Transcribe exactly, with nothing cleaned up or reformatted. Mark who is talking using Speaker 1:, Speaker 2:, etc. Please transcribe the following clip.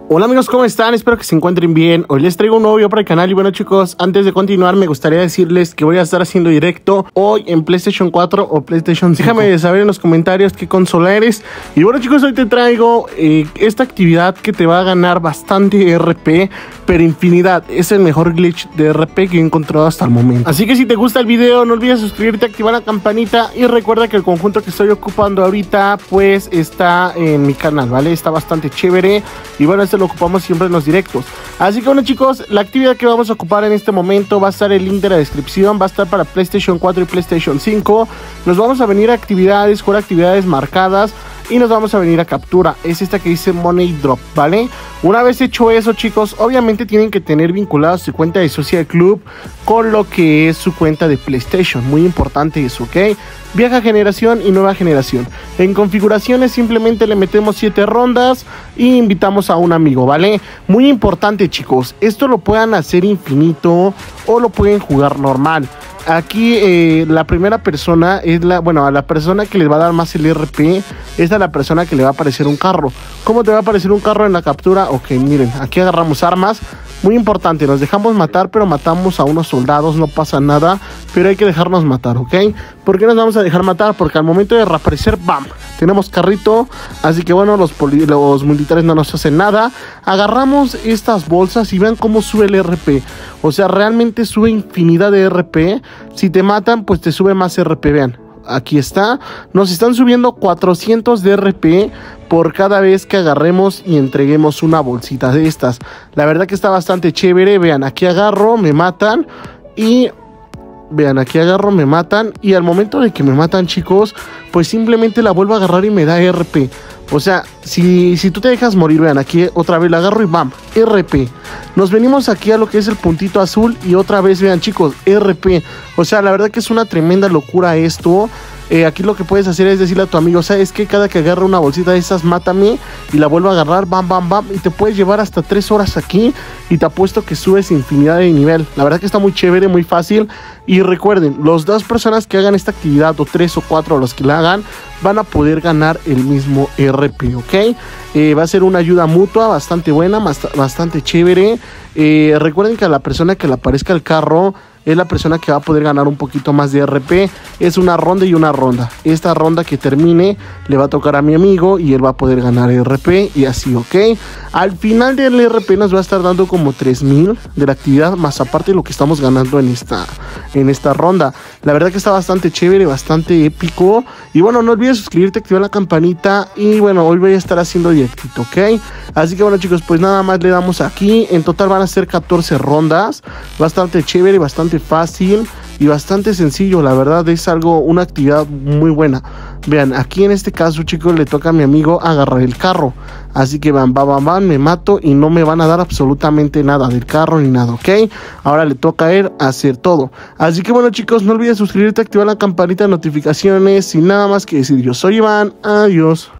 Speaker 1: Hola amigos, ¿cómo están? Espero que se encuentren bien. Hoy les traigo un nuevo video para el canal y bueno chicos, antes de continuar me gustaría decirles que voy a estar haciendo directo hoy en PlayStation cuatro o PlayStation cinco. Déjame saber en los comentarios qué consola eres. Y bueno chicos, hoy te traigo eh, esta actividad que te va a ganar bastante R P, pero infinidad. Es el mejor glitch de R P que he encontrado hasta el momento. Así que si te gusta el video, no olvides suscribirte, activar la campanita y recuerda que el conjunto que estoy ocupando ahorita pues está en mi canal, ¿vale? Está bastante chévere y bueno, este lo ocupamos siempre en los directos. Así que bueno chicos, la actividad que vamos a ocupar en este momento va a estar el link de la descripción, va a estar para PlayStation cuatro y PlayStation cinco. Nos vamos a venir a actividades, jugar actividades marcadas y nos vamos a venir a captura. Es esta que dice Money Drop, ¿vale? Una vez hecho eso chicos, obviamente tienen que tener vinculada su cuenta de Social Club con lo que es su cuenta de PlayStation. Muy importante eso, ¿ok? Vieja generación y nueva generación. En configuraciones simplemente le metemos siete rondas y invitamos a un amigo, ¿vale? Muy importante chicos, esto lo puedan hacer infinito o lo pueden jugar normal. Aquí eh, la primera persona es la, bueno, a la persona que les va a dar más el R P, es a la persona que le va a aparecer un carro. ¿Cómo te va a aparecer un carro en la captura? Ok, miren, aquí agarramos armas. Muy importante, nos dejamos matar, pero matamos a unos soldados, no pasa nada, pero hay que dejarnos matar, ¿ok? ¿Por qué nos vamos a dejar matar? Porque al momento de reaparecer, ¡bam! Tenemos carrito, así que bueno, los, los militares no nos hacen nada. Agarramos estas bolsas y vean cómo sube el R P. O sea, realmente sube infinidad de R P. Si te matan, pues te sube más R P, vean. Aquí está, nos están subiendo cuatrocientos de R P por cada vez que agarremos y entreguemos una bolsita de estas. La verdad que está bastante chévere. Vean, aquí agarro, me matan y... Vean, aquí agarro, me matan y al momento de que me matan chicos, pues simplemente la vuelvo a agarrar y me da R P. O sea, si, si tú te dejas morir, vean, aquí otra vez la agarro y bam, R P. Nos venimos aquí a lo que es el puntito azul y otra vez, vean chicos, R P. O sea, la verdad que es una tremenda locura esto. Eh, aquí lo que puedes hacer es decirle a tu amigo, ¿sabes qué? Cada que agarre una bolsita de esas, mátame y la vuelvo a agarrar, bam, bam, bam. Y te puedes llevar hasta tres horas aquí y te apuesto que subes infinidad de nivel. La verdad que está muy chévere, muy fácil. Y recuerden, las dos personas que hagan esta actividad, o tres o cuatro los que la hagan, van a poder ganar el mismo R P, ¿ok? Eh, va a ser una ayuda mutua bastante buena, bastante chévere. Eh, recuerden que a la persona que le aparezca el carro es la persona que va a poder ganar un poquito más de R P. Es una ronda y una ronda. Esta ronda que termine le va a tocar a mi amigo y él va a poder ganar R P y así, ¿ok? Al final del R P nos va a estar dando como tres mil de la actividad, más aparte de lo que estamos ganando en esta, en esta ronda. La verdad que está bastante chévere, bastante épico. Y bueno, no olvides suscribirte, activar la campanita. Y bueno, hoy voy a estar haciendo directito, ¿ok? Así que bueno chicos, pues nada más le damos aquí. En total van a ser catorce rondas. Bastante chévere, bastante fácil y bastante sencillo. La verdad es algo, una actividad muy buena. Vean, aquí en este caso chicos le toca a mi amigo agarrar el carro. Así que van, van, van, van, me mato y no me van a dar absolutamente nada del carro ni nada, ¿ok? Ahora le toca a él hacer todo. Así que bueno chicos, no olvides suscribirte, activar la campanita de notificaciones. Sin nada más que decir, yo soy Iván, adiós.